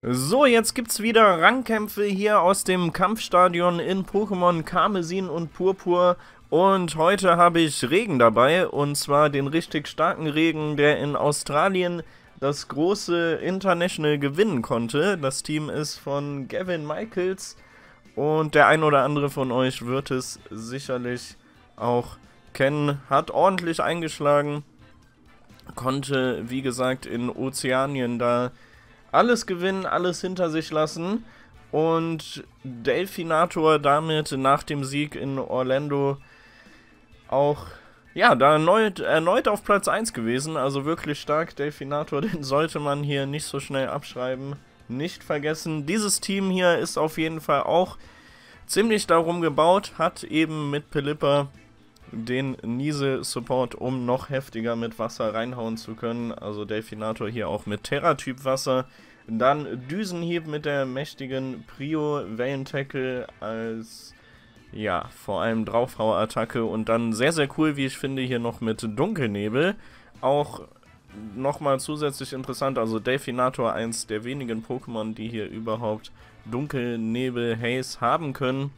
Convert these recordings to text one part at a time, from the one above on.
So, jetzt gibt's wieder Rangkämpfe hier aus dem Kampfstadion in Pokémon Karmesin und Purpur. Und heute habe ich Regen dabei, und zwar den richtig starken Regen, der in Australien das große International gewinnen konnte. Das Team ist von Gavin Michaels und der ein oder andere von euch wird es sicherlich auch kennen. Hat ordentlich eingeschlagen, konnte wie gesagt in Ozeanien da alles gewinnen, alles hinter sich lassen, und Delfinator damit nach dem Sieg in Orlando auch, ja, da erneut auf Platz 1 gewesen, also wirklich stark. Delfinator, den sollte man hier nicht so schnell abschreiben, nicht vergessen. Dieses Team hier ist auf jeden Fall auch ziemlich darum gebaut, hat eben mit Pelipper den Niese-Support, um noch heftiger mit Wasser reinhauen zu können. Also Delfinator hier auch mit Terra-Typ Wasser. Dann Düsenhieb mit der mächtigen Prio-Wellen-Tackle als, ja, vor allem Draufhauer-Attacke. Und dann sehr, sehr cool, wie ich finde, hier noch mit Dunkelnebel. Auch nochmal zusätzlich interessant, also Delfinator, eins der wenigen Pokémon, die hier überhaupt Dunkelnebel Haze haben können.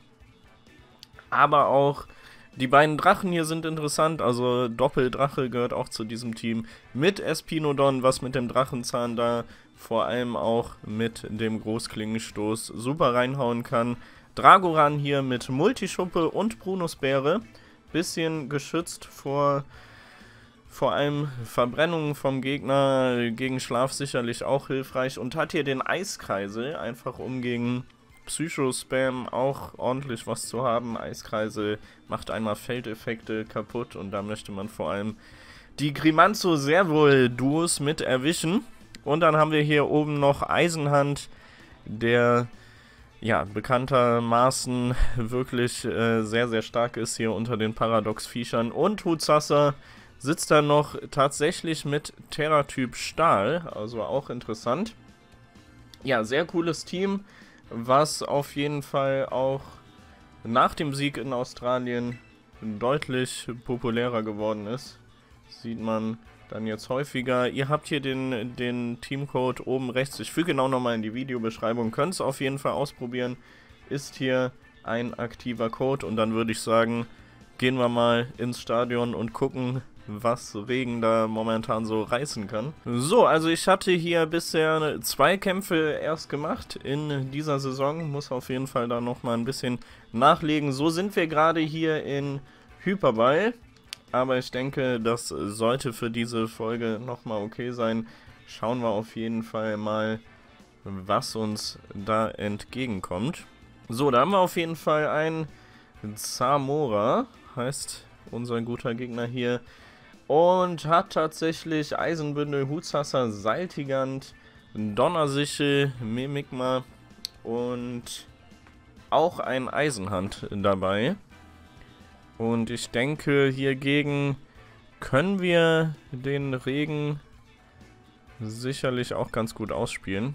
Aber auch die beiden Drachen hier sind interessant, also Doppeldrache gehört auch zu diesem Team mit Espinodon, was mit dem Drachenzahn da vor allem auch mit dem Großklingenstoß super reinhauen kann. Dragoran hier mit Multischuppe und Prunusbeere, bisschen geschützt vor allem Verbrennungen vom Gegner, gegen Schlaf sicherlich auch hilfreich, und hat hier den Eiskreisel, einfach um gegen Psycho-Spam auch ordentlich was zu haben. Eiskreisel macht einmal Feldeffekte kaputt, und da möchte man vor allem die Grimanzo-Servol-Duos mit erwischen. Und dann haben wir hier oben noch Eisenhand, der ja bekanntermaßen wirklich sehr, sehr stark ist hier unter den Paradox-Viechern. Und Hutsasser sitzt da noch tatsächlich mit Terra-Typ Stahl, also auch interessant. Ja, sehr cooles Team, was auf jeden Fall auch nach dem Sieg in Australien deutlich populärer geworden ist. Sieht man dann jetzt häufiger. Ihr habt hier den Teamcode oben rechts. Ich füge genau nochmal in die Videobeschreibung. Könnt es auf jeden Fall ausprobieren. Ist hier ein aktiver Code. Und dann würde ich sagen, gehen wir mal ins Stadion und gucken, was Regen da momentan so reißen kann. So, also ich hatte hier bisher 2 Kämpfe erst gemacht in dieser Saison. Muss auf jeden Fall da nochmal ein bisschen nachlegen. So sind wir gerade hier in Hyperball. Aber ich denke, das sollte für diese Folge nochmal okay sein. Schauen wir auf jeden Fall mal, was uns da entgegenkommt. So, da haben wir auf jeden Fall einen Zamora, heißt unser guter Gegner hier. Und hat tatsächlich Eisenbündel, Hutsasser, Seiltigant, Donnersichel, Mimikma und auch ein Eisenhand dabei. Und ich denke, hiergegen können wir den Regen sicherlich auch ganz gut ausspielen.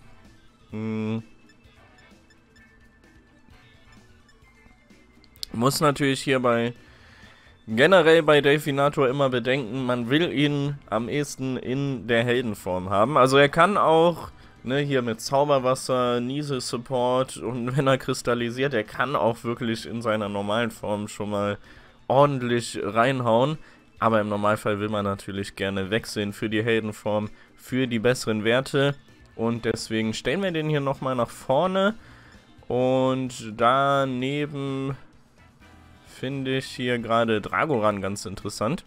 Muss natürlich hierbei generell bei Delfinator immer bedenken, man will ihn am ehesten in der Heldenform haben. Also er kann auch, ne, hier mit Zauberwasser, Niese-Support, und wenn er kristallisiert, er kann auch wirklich in seiner normalen Form schon mal ordentlich reinhauen. Aber im Normalfall will man natürlich gerne wechseln für die Heldenform, für die besseren Werte. Und deswegen stellen wir den hier nochmal nach vorne. Und daneben finde ich hier gerade Dragoran ganz interessant.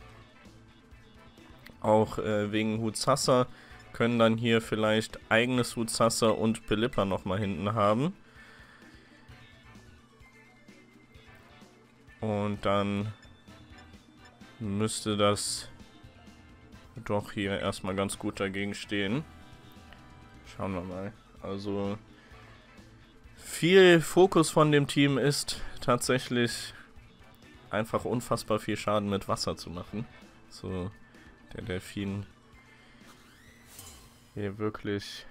Auch wegen Hutsasser können dann hier vielleicht eigenes Hutsasser und Pelipper nochmal hinten haben. Und dann müsste das doch hier erstmal ganz gut dagegen stehen. Schauen wir mal. Also viel Fokus von dem Team ist tatsächlich einfach unfassbar viel Schaden mit Wasser zu machen. So, der Delfin hier wirklich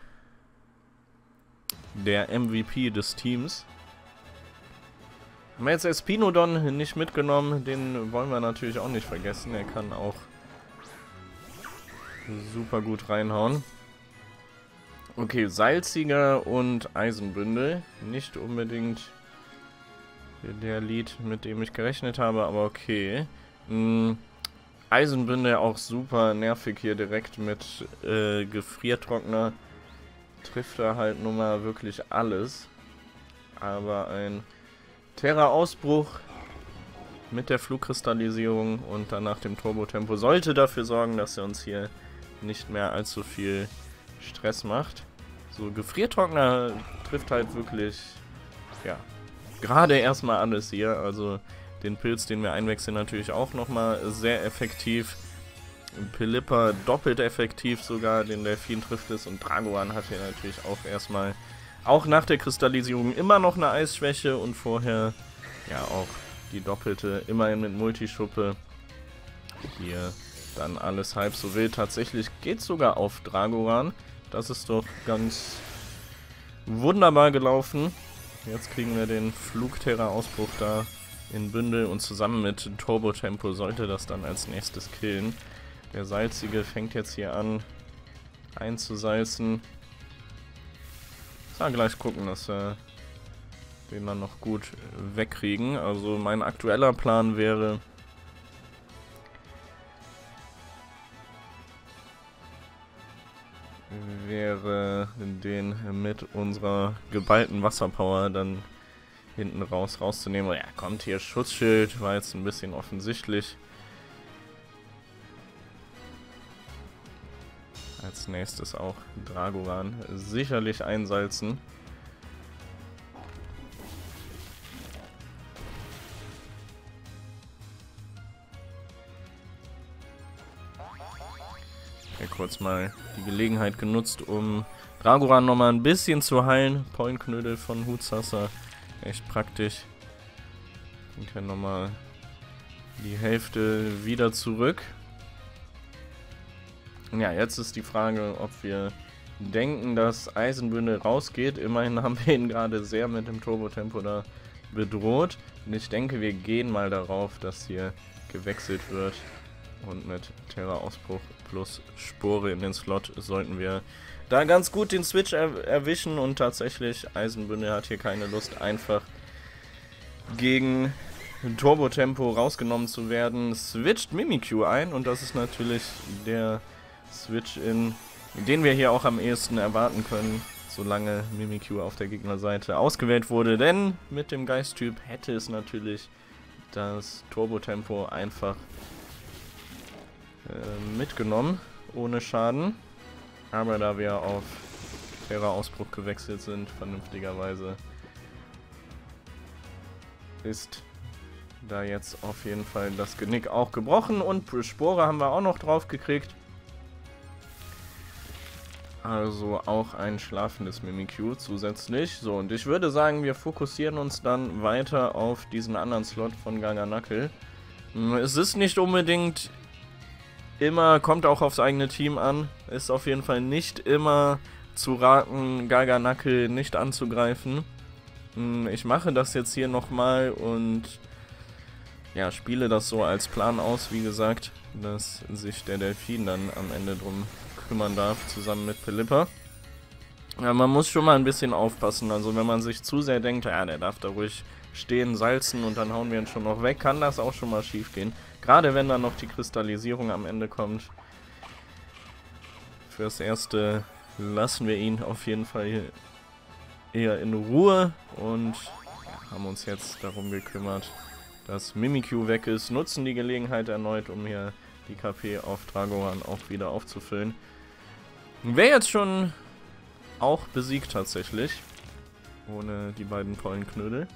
der MVP des Teams. Haben wir jetzt Espinodon nicht mitgenommen, den wollen wir natürlich auch nicht vergessen. Er kann auch super gut reinhauen. Okay, salziger und Eisenbündel. Nicht unbedingt der Lead, mit dem ich gerechnet habe, aber okay. Eisenbündel auch super nervig hier direkt mit Gefriertrockner. Trifft er halt nun mal wirklich alles. Aber ein Terra-Ausbruch mit der Flugkristallisierung und danach dem Turbo-Tempo sollte dafür sorgen, dass er uns hier nicht mehr allzu viel Stress macht. So, Gefriertrockner trifft halt wirklich, ja, gerade erstmal alles hier. Also den Pilz, den wir einwechseln, natürlich auch nochmal sehr effektiv. Pelipper doppelt effektiv sogar, den Delfin trifft es, und Dragoan hat hier natürlich auch erstmal, auch nach der Kristallisierung, immer noch eine Eisschwäche und vorher ja auch die doppelte, immerhin mit Multischuppe. Hier dann alles halb so wild. Tatsächlich geht es sogar auf Dragoan. Das ist doch ganz wunderbar gelaufen. Jetzt kriegen wir den Flugterra-Ausbruch da in Bündel und zusammen mit Turbo-Tempo sollte das dann als nächstes killen. Der Salzige fängt jetzt hier an einzusalzen. Ja, gleich gucken, dass wir den dann noch gut wegkriegen. Also mein aktueller Plan wäre, den mit unserer geballten Wasserpower dann hinten rauszunehmen. Ja, kommt hier Schutzschild, war jetzt ein bisschen offensichtlich. Als nächstes auch Dragoan sicherlich einsalzen. Okay, kurz mal die Gelegenheit genutzt, um Dragoan nochmal ein bisschen zu heilen. Pollenknödel von Hutsasser, echt praktisch. Und hier nochmal die Hälfte wieder zurück. Ja, jetzt ist die Frage, ob wir denken, dass Eisenbündel rausgeht. Immerhin haben wir ihn gerade sehr mit dem Turbo-Tempo da bedroht. Und ich denke, wir gehen mal darauf, dass hier gewechselt wird. Und mit Terra-Ausbruch plus Spore in den Slot sollten wir da ganz gut den Switch erwischen. Und tatsächlich, Eisenbündel hat hier keine Lust, einfach gegen Turbo-Tempo rausgenommen zu werden. Switcht Mimikyu ein und das ist natürlich der Switch, den wir hier auch am ehesten erwarten können, solange Mimikyu auf der Gegnerseite ausgewählt wurde. Denn mit dem Geisttyp hätte es natürlich das Turbo-Tempo einfach mitgenommen, ohne Schaden. Aber da wir auf Terra-Ausbruch gewechselt sind, vernünftigerweise, ist da jetzt auf jeden Fall das Genick auch gebrochen. Und Spore haben wir auch noch drauf gekriegt. Also auch ein schlafendes Mimikyu zusätzlich. So, und ich würde sagen, wir fokussieren uns dann weiter auf diesen anderen Slot von Garganacl. Es ist nicht unbedingt immer, kommt auch aufs eigene Team an. Ist auf jeden Fall nicht immer zu raten, Garganacl nicht anzugreifen. Ich mache das jetzt hier nochmal und ja, spiele das so als Plan aus, wie gesagt, dass sich der Delfin dann am Ende drum kümmern darf, zusammen mit Pelipper. Ja, man muss schon mal ein bisschen aufpassen, also wenn man sich zu sehr denkt, ja, der darf da ruhig stehen, salzen und dann hauen wir ihn schon noch weg, kann das auch schon mal schief gehen. Gerade wenn dann noch die Kristallisierung am Ende kommt. Fürs Erste lassen wir ihn auf jeden Fall hier eher in Ruhe und haben uns jetzt darum gekümmert, dass Mimikyu weg ist, nutzen die Gelegenheit erneut, um hier die KP auf Dragoan auch wieder aufzufüllen. Wäre jetzt schon auch besiegt tatsächlich, ohne die beiden Pollenknödel.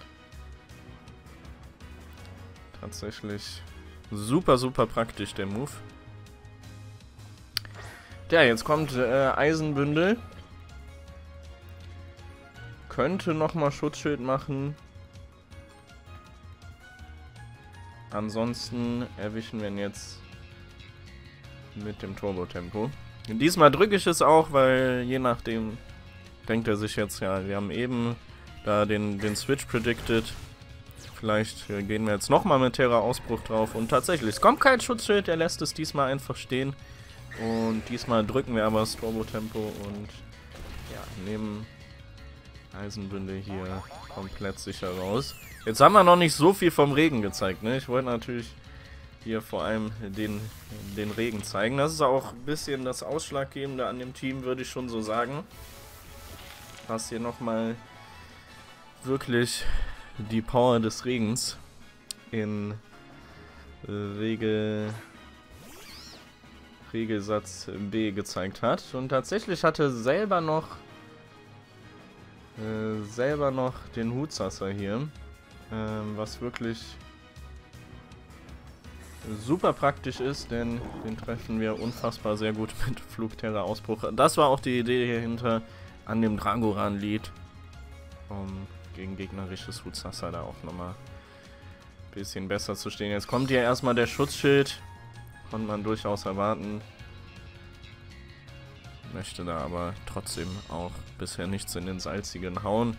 Tatsächlich super, super praktisch der Move. Ja, jetzt kommt Eisenbündel. Könnte nochmal Schutzschild machen. Ansonsten erwischen wir ihn jetzt mit dem Turbo-Tempo. Diesmal drücke ich es auch, weil je nachdem denkt er sich jetzt, ja, wir haben eben da den Switch predicted. Vielleicht gehen wir jetzt nochmal mit Terra-Ausbruch drauf. Und tatsächlich, es kommt kein Schutzschild, er lässt es diesmal einfach stehen. Und diesmal drücken wir aber das Turbo-Tempo und ja, nehmen Eisenbünde hier komplett sicher raus. Jetzt haben wir noch nicht so viel vom Regen gezeigt, ne? Ich wollte natürlich hier vor allem den Regen zeigen. Das ist auch ein bisschen das Ausschlaggebende an dem Team, würde ich schon so sagen. Was hier nochmal wirklich die Power des Regens in Regelsatz B gezeigt hat. Und tatsächlich hatte selber noch den Hutsasser hier, was wirklich super praktisch ist, denn den treffen wir unfassbar sehr gut mit Flugterra-Ausbruch. Das war auch die Idee hier hinter an dem Dragoran-Lied, um gegen gegnerisches Hutsasser da auch nochmal ein bisschen besser zu stehen. Jetzt kommt hier erstmal der Schutzschild, konnte man durchaus erwarten. Möchte da aber trotzdem auch bisher nichts in den salzigen hauen.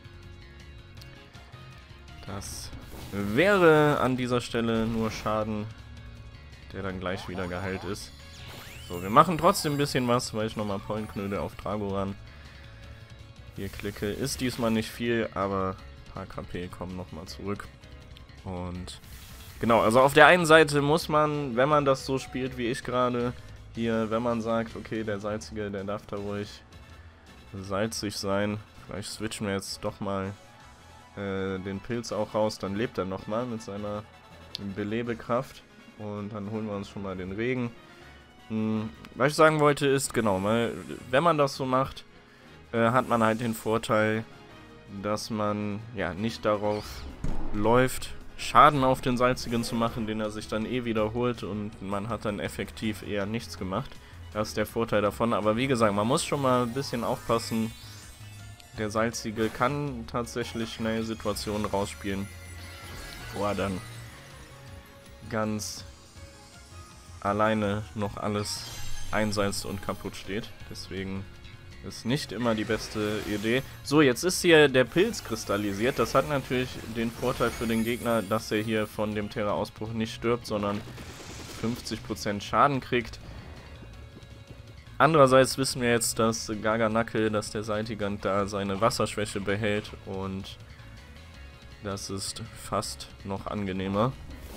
Das wäre an dieser Stelle nur Schaden, der dann gleich wieder geheilt ist. So, wir machen trotzdem ein bisschen was, weil ich nochmal Pollenknödel auf Dragoran hier klicke. Ist diesmal nicht viel, aber ein paar KP kommen nochmal zurück. Und genau, also auf der einen Seite muss man, wenn man das so spielt wie ich gerade, hier, wenn man sagt, okay, der Salzige, der darf da ruhig salzig sein. Vielleicht switchen wir jetzt doch mal den Pilz auch raus, dann lebt er nochmal mit seiner Belebekraft und dann holen wir uns schon mal den Regen. Was ich sagen wollte ist, genau, weil, wenn man das so macht, hat man halt den Vorteil, dass man ja nicht darauf läuft, Schaden auf den Salzigen zu machen, den er sich dann eh wiederholt und man hat dann effektiv eher nichts gemacht. Das ist der Vorteil davon, aber wie gesagt, man muss schon mal ein bisschen aufpassen. Der Salzige kann tatsächlich schnell Situationen rausspielen, wo er dann ganz alleine noch alles einsalzt und kaputt steht. Deswegen ist nicht immer die beste Idee. So, jetzt ist hier der Pilz kristallisiert. Das hat natürlich den Vorteil für den Gegner, dass er hier von dem Terra-Ausbruch nicht stirbt, sondern 50% Schaden kriegt. Andererseits wissen wir jetzt, dass Garganacl, dass der Seitigant da seine Wasserschwäche behält und das ist fast noch angenehmer.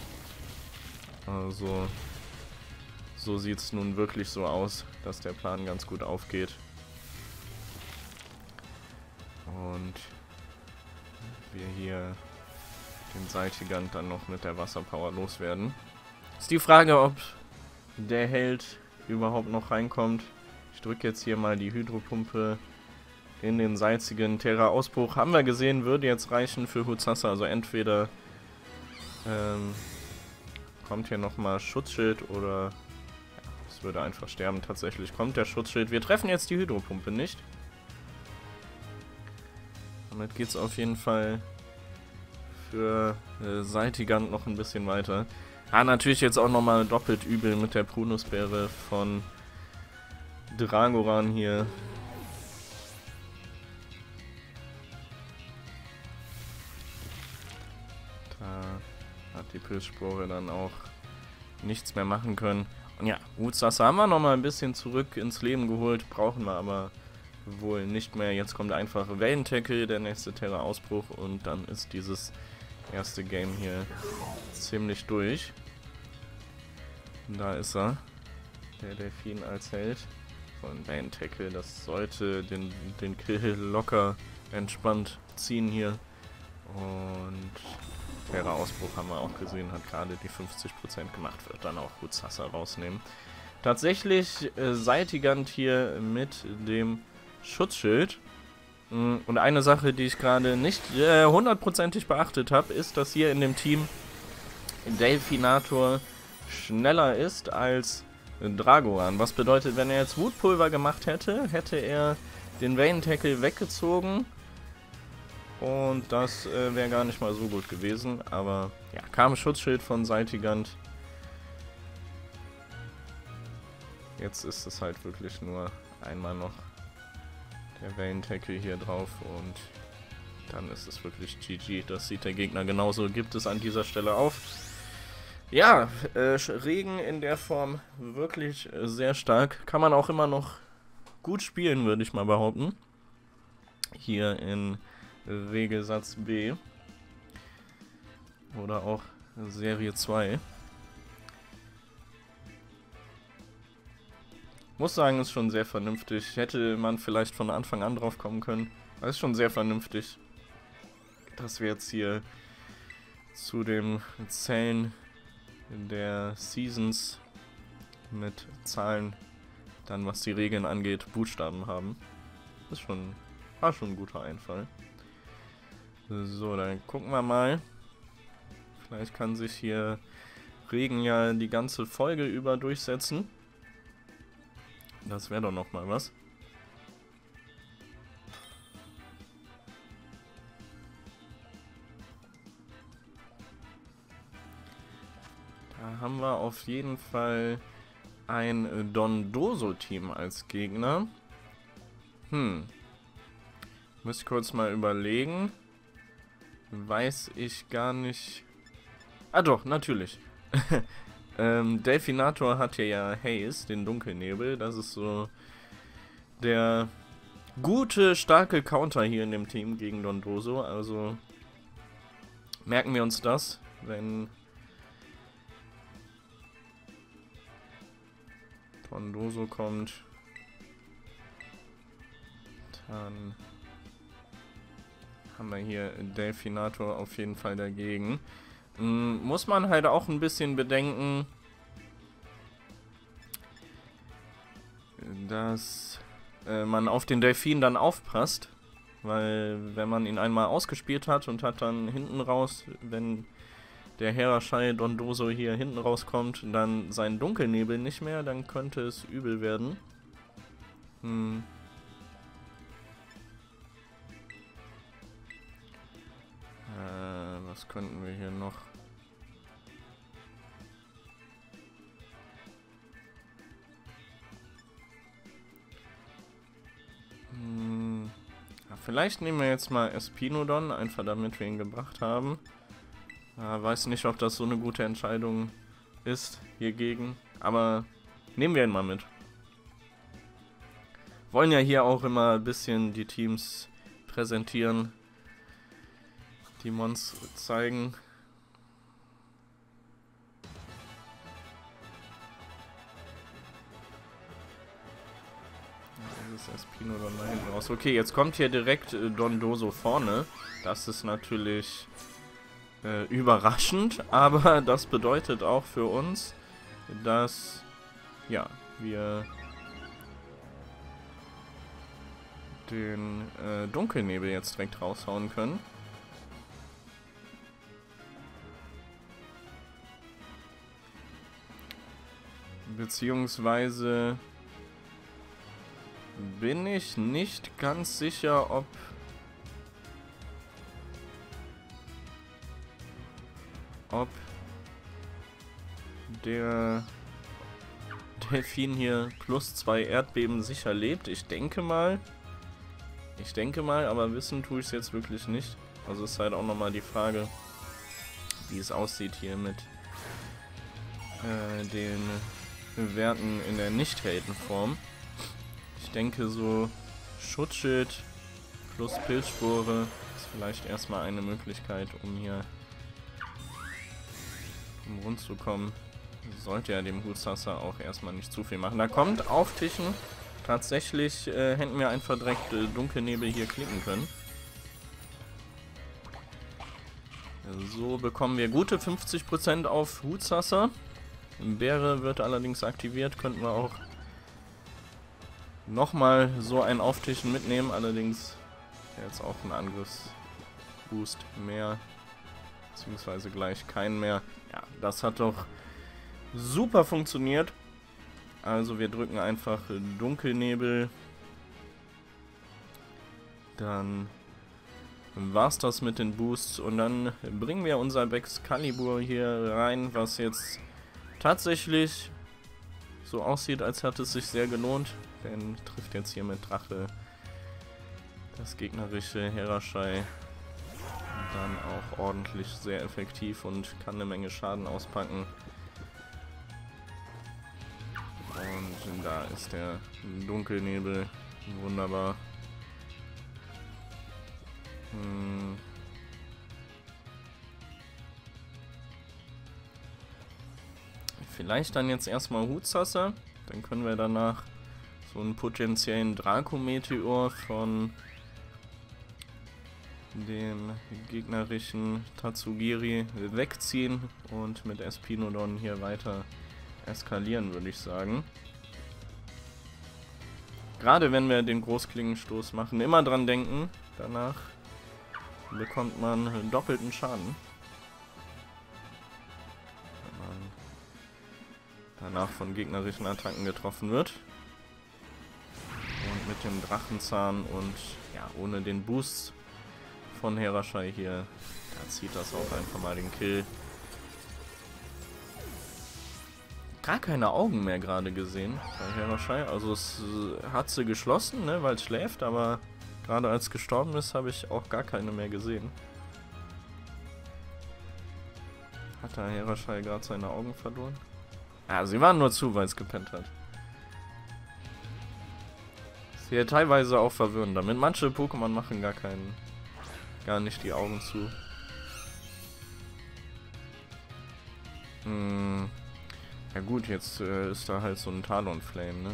Also, so sieht es nun wirklich so aus, dass der Plan ganz gut aufgeht. Und wir hier den Seitigant dann noch mit der Wasserpower loswerden. Ist die Frage, ob der Held überhaupt noch reinkommt. Ich drücke jetzt hier mal die Hydropumpe in den salzigen Terra-Ausbruch. Haben wir gesehen, würde jetzt reichen für Hutsasser. Also entweder kommt hier nochmal Schutzschild oder ja, es würde einfach sterben. Tatsächlich kommt der Schutzschild. Wir treffen jetzt die Hydropumpe nicht. Damit geht es auf jeden Fall für Seitigant noch ein bisschen weiter. Natürlich jetzt auch nochmal doppelt übel mit der Prunusbeere von Dragoran hier. Da hat die Pilzspore dann auch nichts mehr machen können. Und ja, Hutsasser haben wir nochmal ein bisschen zurück ins Leben geholt, brauchen wir aber wohl nicht mehr. Jetzt kommt einfach Wellentackle, der nächste Terra-Ausbruch und dann ist dieses erste Game hier ziemlich durch. Da ist er, der Delfin als Held. Von Wellentackle, das sollte den Kill locker entspannt ziehen hier. Und Terra-Ausbruch haben wir auch gesehen, hat gerade die 50% gemacht, wird dann auch Hutsasser rausnehmen. Tatsächlich Seitigant hier mit dem Schutzschild. Und eine Sache, die ich gerade nicht hundertprozentig beachtet habe, ist, dass hier in dem Team Delfinator schneller ist als Dragoran. Was bedeutet, wenn er jetzt Wutpulver gemacht hätte, hätte er den Wellentackle weggezogen. Und das wäre gar nicht mal so gut gewesen. Aber ja, kam Schutzschild von Seitigant. Jetzt ist es halt wirklich nur einmal noch der Wellentackle hier drauf und dann ist es wirklich GG. Das sieht der Gegner genauso, gibt es an dieser Stelle auf. Ja, Regen in der Form wirklich sehr stark. Kann man auch immer noch gut spielen, würde ich mal behaupten. Hier in Regelsatz B. Oder auch Serie 2. Muss sagen, ist schon sehr vernünftig. Hätte man vielleicht von Anfang an drauf kommen können. Das ist schon sehr vernünftig, dass wir jetzt hier zu dem Zählen der Seasons mit Zahlen, dann was die Regeln angeht, Buchstaben haben. Das ist war schon ein guter Einfall. So, dann gucken wir mal. Vielleicht kann sich hier Regen ja die ganze Folge über durchsetzen. Das wäre doch noch mal was. Da haben wir auf jeden Fall ein Dondoso-Team als Gegner. Muss ich kurz mal überlegen. Weiß ich gar nicht. Ah doch, natürlich. Delfinator hat hier ja Haze, den Dunkelnebel. Das ist so der gute, starke Counter hier in dem Team gegen Dondoso. Also merken wir uns das, wenn Dondoso kommt, dann haben wir hier Delfinator auf jeden Fall dagegen. Muss man halt auch ein bisschen bedenken, dass man auf den Delfin dann aufpasst, weil wenn man ihn einmal ausgespielt hat und hat dann hinten raus, wenn der Herashai Dondoso hier hinten rauskommt, dann seinen Dunkelnebel nicht mehr, dann könnte es übel werden. Was könnten wir hier noch? Ja, vielleicht nehmen wir jetzt mal Espinodon, einfach damit wir ihn gebracht haben. Weiß nicht, ob das so eine gute Entscheidung ist hiergegen, aber nehmen wir ihn mal mit. Wollen ja hier auch immer ein bisschen die Teams präsentieren, die Mons zeigen. Das ist Espinodon da hinten raus. Okay, jetzt kommt hier direkt Dondoso vorne. Das ist natürlich überraschend, aber das bedeutet auch für uns, dass ja, wir den Dunkelnebel jetzt direkt raushauen können. Beziehungsweise bin ich nicht ganz sicher, ob der Delfin hier +2 Erdbeben sicher lebt. Ich denke mal, aber wissen tue ich es jetzt wirklich nicht. Also ist halt auch nochmal die Frage, wie es aussieht hier mit den Werten in der Nicht-Heldenform. Ich denke so Schutzschild plus Pilzspore ist vielleicht erstmal eine Möglichkeit, um hier rund zu kommen. Sollte ja dem Hutsasser auch erstmal nicht zu viel machen. Da kommt Auftischen. Tatsächlich hätten wir einfach direkt Dunkelnebel hier klicken können. So bekommen wir gute 50% auf Hutsasser. Bäre wird allerdings aktiviert. Könnten wir auch nochmal so ein Auftischen mitnehmen. Allerdings jetzt auch ein Angriffsboost mehr. Beziehungsweise gleich keinen mehr. Ja, das hat doch super funktioniert. Also wir drücken einfach Dunkelnebel. Dann war's das mit den Boosts. Und dann bringen wir unser Excalibur hier rein, was jetzt tatsächlich so aussieht, als hätte es sich sehr gelohnt. Denn trifft jetzt hier mit Drache das gegnerische Herashai dann auch ordentlich sehr effektiv und kann eine Menge Schaden auspacken. Und da ist der Dunkelnebel Wunderbar. Vielleicht dann jetzt erstmal Hutsasse. Dann können wir danach so einen potenziellen Draco-Meteor von dem gegnerischen Tatsugiri wegziehen und mit Espinodon hier weiter eskalieren, würde ich sagen. Gerade wenn wir den Großklingenstoß machen, immer dran denken, danach bekommt man doppelten Schaden. Wenn man danach von gegnerischen Attacken getroffen wird. Und mit dem Drachenzahn und ja, ohne den Boost von Herashai hier, da zieht das auch einfach mal den Kill. Gar keine Augen mehr gerade gesehen bei Herashai. Also es hat sie geschlossen, ne, weil es schläft, aber gerade als gestorben ist, habe ich auch gar keine mehr gesehen. Hat da Herashai gerade seine Augen verloren? Ja, sie waren nur zu, weil es gepennt hat. Ist hier teilweise auch verwirrend damit. Manche Pokémon machen gar nicht die Augen zu. Ja gut, jetzt ist da halt so ein Talonflame, ne?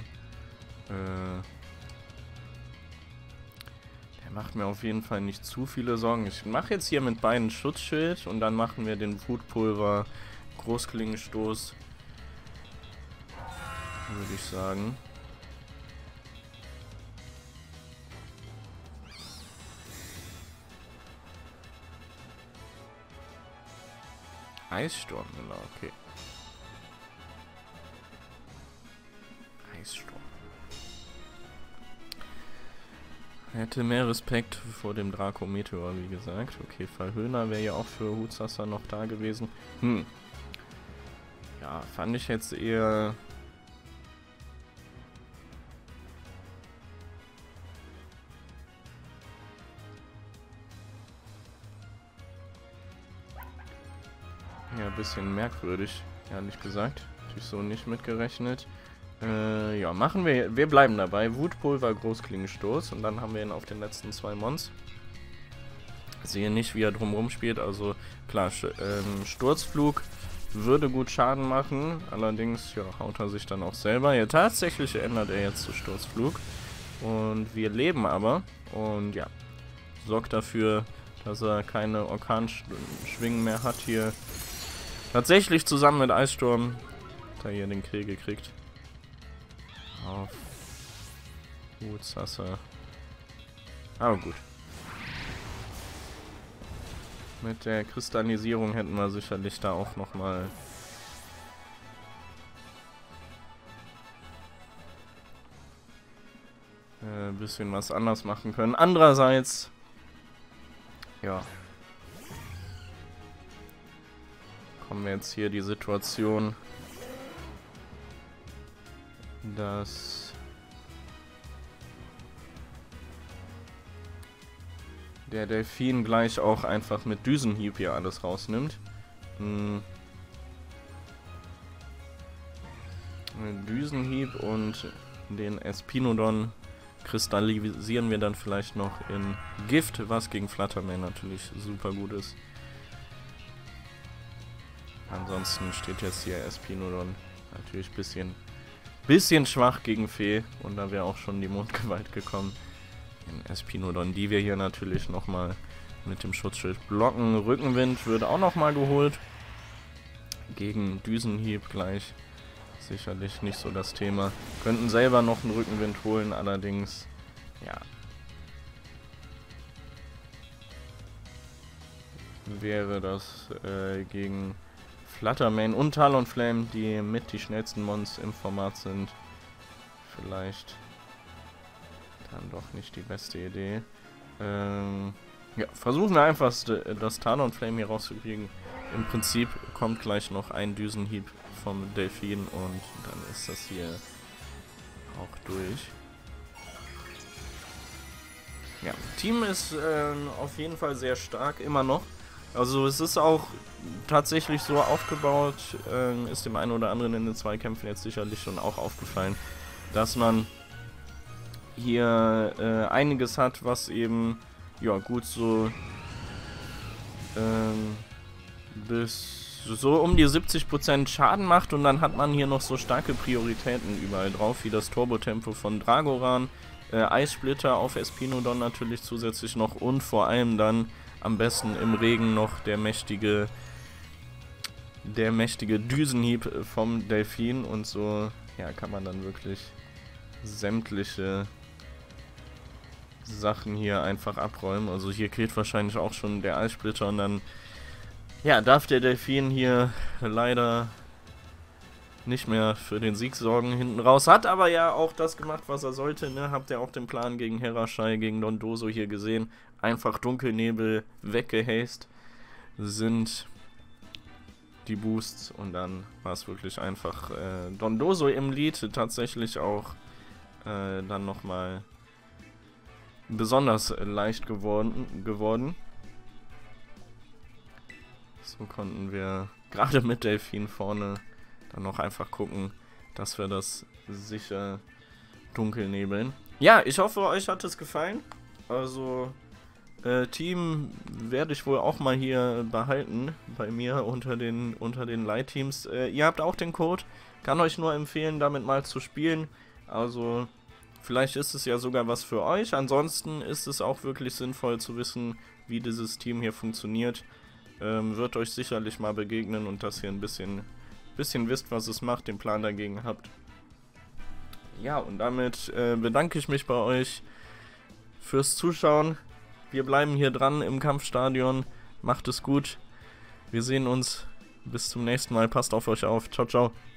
Der macht mir auf jeden Fall nicht zu viele Sorgen. Ich mache jetzt hier mit beiden Schutzschild und dann machen wir den Wutpulver Großklingenstoß, würde ich sagen. Eissturm, genau, okay. Eissturm. Hätte mehr Respekt vor dem Draco Meteor, wie gesagt. Okay, Verhöhner wäre ja auch für Hutsasser noch da gewesen. Ja, fand ich jetzt eher... ja, ein bisschen merkwürdig, ehrlich gesagt. Hätte ich so nicht mitgerechnet. Ja, machen wir. Wir bleiben dabei. Wutpulver, Großklingenstoß. Und dann haben wir ihn auf den letzten 2 Mons. Sehe nicht, wie er drumherum spielt. Also klar, Sturzflug würde gut Schaden machen. Allerdings ja, haut er sich dann auch selber. Ja, tatsächlich ändert er jetzt zu Sturzflug. Und wir leben aber. Und ja, sorgt dafür, dass er keine Orkanschwingen mehr hat hier. Tatsächlich zusammen mit Eissturm hat er hier den Kill gekriegt. Auf Hutsasse. Aber gut. Mit der Kristallisierung hätten wir sicherlich da auch nochmal ein bisschen was anders machen können. Andererseits, ja, haben wir jetzt hier die Situation, dass der Delfin gleich auch einfach mit Düsenhieb hier alles rausnimmt. Düsenhieb und den Espinodon kristallisieren wir dann vielleicht noch in Gift, was gegen Fluttermane natürlich super gut ist. Ansonsten steht jetzt hier Espinodon natürlich bisschen schwach gegen Fee und da wäre auch schon die Mondgewalt gekommen. In Espinodon, die wir hier natürlich nochmal mit dem Schutzschild blocken. Rückenwind wird auch nochmal geholt. Gegen Düsenhieb gleich sicherlich nicht so das Thema. Könnten selber noch einen Rückenwind holen, allerdings, ja, wäre das gegen Fluttermane und Talonflame, die mit die schnellsten Mons im Format sind, vielleicht dann doch nicht die beste Idee. Ja, versuchen wir einfach das Talonflame hier rauszukriegen. Im Prinzip kommt gleich noch ein Düsenhieb vom Delfin und dann ist das hier auch durch. Ja, Team ist auf jeden Fall sehr stark, immer noch. Also es ist auch tatsächlich so aufgebaut, ist dem einen oder anderen in den Zweikämpfen jetzt sicherlich schon auch aufgefallen, dass man hier einiges hat, was eben, ja gut, so bis so um die 70% Schaden macht, und dann hat man hier noch so starke Prioritäten überall drauf, wie das Turbo-Tempo von Dragoran, Eissplitter auf Espinodon natürlich zusätzlich noch, und vor allem dann am besten im Regen noch der mächtige Düsenhieb vom Delfin, und so ja, kann man dann wirklich sämtliche Sachen hier einfach abräumen. Also hier killt wahrscheinlich auch schon der Eissplitter, und dann ja, darf der Delfin hier leider nicht mehr für den Sieg sorgen hinten raus. Hat aber ja auch das gemacht, was er sollte, ne? Habt ihr auch den Plan gegen Herashai, gegen Dondoso hier gesehen. Einfach Dunkelnebel weggehäst sind die Boosts, und dann war es wirklich einfach Dondoso im Lead, tatsächlich auch dann nochmal besonders leicht geworden. So konnten wir gerade mit Delfin vorne dann noch einfach gucken, dass wir das sicher dunkelnebeln. Ja, ich hoffe, euch hat es gefallen. Also Team werde ich wohl auch mal hier behalten bei mir unter den Leitteams. Ihr habt auch den Code, kann euch nur empfehlen, damit mal zu spielen. Also vielleicht ist es ja sogar was für euch. Ansonsten ist es auch wirklich sinnvoll zu wissen, wie dieses Team hier funktioniert. Wird euch sicherlich mal begegnen, und dass ihr ein bisschen wisst, was es macht, den Plan dagegen habt. Ja, und damit bedanke ich mich bei euch fürs Zuschauen. Wir bleiben hier dran im Kampfstadion. Macht es gut. Wir sehen uns. Bis zum nächsten Mal. Passt auf euch auf. Ciao, ciao.